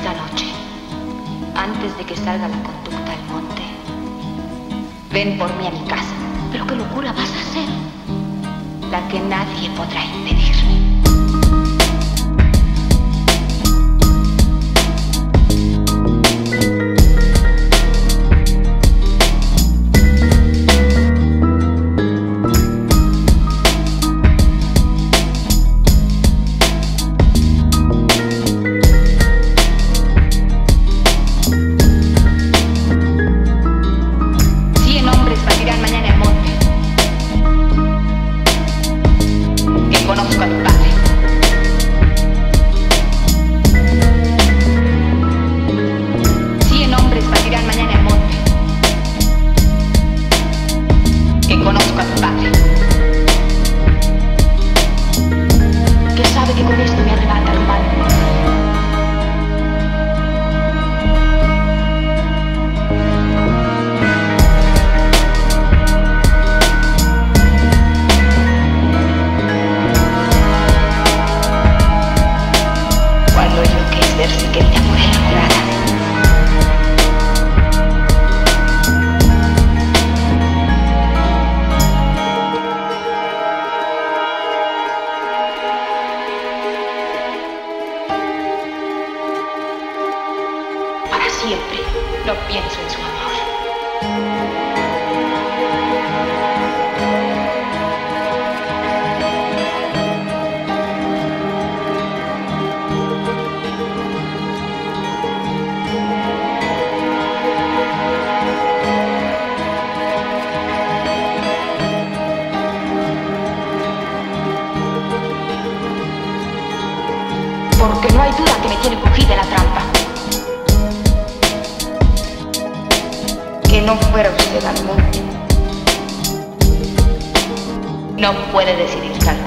esta noche, antes de que salga la conducta al monte, ven por mí a mi casa. ¿Pero qué locura vas a hacer? La que nadie podrá impedirme. Conozco a tu padre. siempre no pienso en su amor. Porque no hay duda que me tiene cogida la trampa. Que no fuera usted al monte. No puede decidir tal